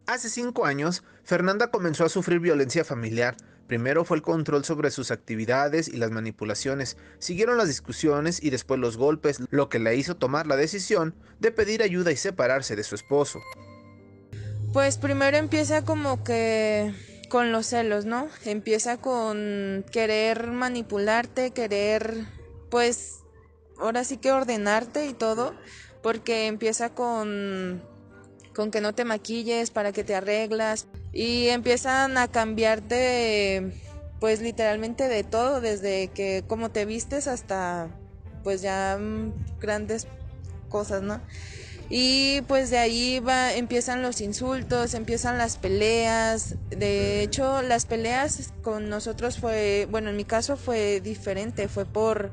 Hace 5 años, Fernanda comenzó a sufrir violencia familiar. Primero fue el control sobre sus actividades y las manipulaciones, siguieron las discusiones y después los golpes, lo que la hizo tomar la decisión de pedir ayuda y separarse de su esposo. Pues primero empieza como que con los celos, ¿no? Empieza con querer manipularte, querer, pues, ahora sí que ordenarte y todo, porque empieza con que no te maquilles, para que te arreglas, y empiezan a cambiarte, pues, literalmente de todo, desde que cómo te vistes hasta, pues, ya grandes cosas, ¿no? Y pues de ahí empiezan los insultos, empiezan las peleas. De hecho, las peleas con nosotros fue, bueno, en mi caso fue diferente, fue por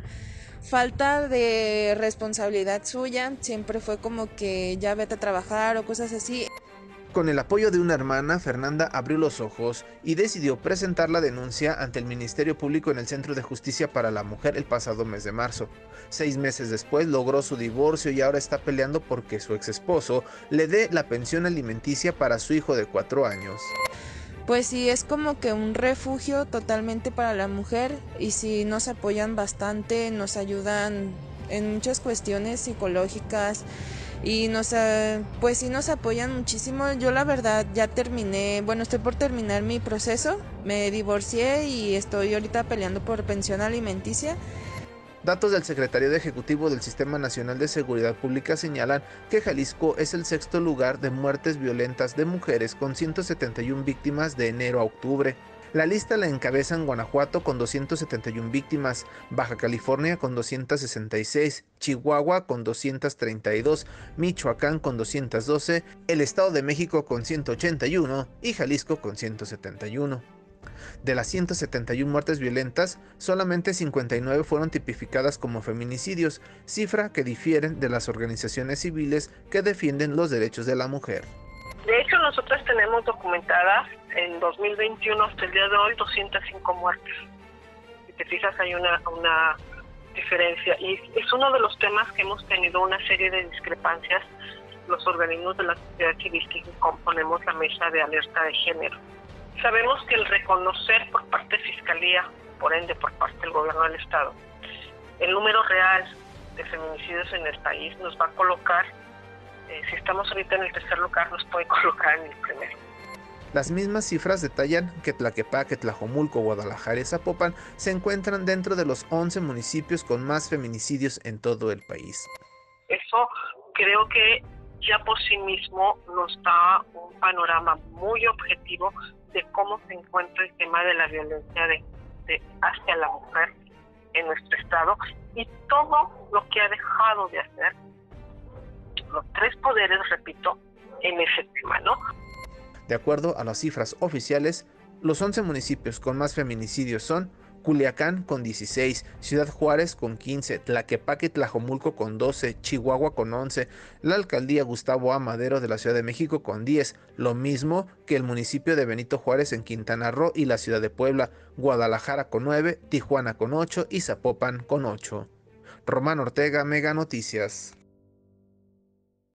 falta de responsabilidad suya. Siempre fue como que ya vete a trabajar o cosas así. Con el apoyo de una hermana, Fernanda abrió los ojos y decidió presentar la denuncia ante el Ministerio Público en el Centro de Justicia para la Mujer el pasado mes de marzo. 6 meses después logró su divorcio y ahora está peleando porque su ex esposo le dé la pensión alimenticia para su hijo de 4 años. Pues sí, es como que un refugio totalmente para la mujer, y sí nos apoyan bastante, nos ayudan en muchas cuestiones psicológicas y pues sí nos apoyan muchísimo. Yo la verdad ya terminé, bueno, estoy por terminar mi proceso, me divorcié y estoy ahorita peleando por pensión alimenticia. Datos del Secretariado Ejecutivo del Sistema Nacional de Seguridad Pública señalan que Jalisco es el sexto lugar de muertes violentas de mujeres con 171 víctimas de enero a octubre. La lista la encabezan Guanajuato con 271 víctimas, Baja California con 266, Chihuahua con 232, Michoacán con 212, el Estado de México con 181 y Jalisco con 171. De las 171 muertes violentas, solamente 59 fueron tipificadas como feminicidios, cifra que difieren de las organizaciones civiles que defienden los derechos de la mujer. De hecho, nosotros tenemos documentadas en 2021 hasta el día de hoy 205 muertes. Si te fijas, hay una diferencia. Y es uno de los temas que hemos tenido una serie de discrepancias los organismos de la sociedad civil que componemos la mesa de alerta de género. Sabemos que el reconocer por parte de Fiscalía, por ende por parte del gobierno del Estado, el número real de feminicidios en el país nos va a colocar, si estamos ahorita en el tercer lugar, nos puede colocar en el primero. Las mismas cifras detallan que Tlaquepaque, Tlajomulco, Guadalajara y Zapopan se encuentran dentro de los 11 municipios con más feminicidios en todo el país. Eso creo que ya por sí mismo nos da un panorama muy objetivo de cómo se encuentra el tema de la violencia hacia la mujer en nuestro estado y todo lo que ha dejado de hacer los tres poderes, repito, en ese tema, ¿no? De acuerdo a las cifras oficiales, los 11 municipios con más feminicidios son Culiacán con 16, Ciudad Juárez con 15, Tlaquepaque y Tlajomulco con 12, Chihuahua con 11, la alcaldía Gustavo A. Madero de la Ciudad de México con 10, lo mismo que el municipio de Benito Juárez en Quintana Roo y la ciudad de Puebla, Guadalajara con 9, Tijuana con 8 y Zapopan con 8. Román Ortega, Mega Noticias.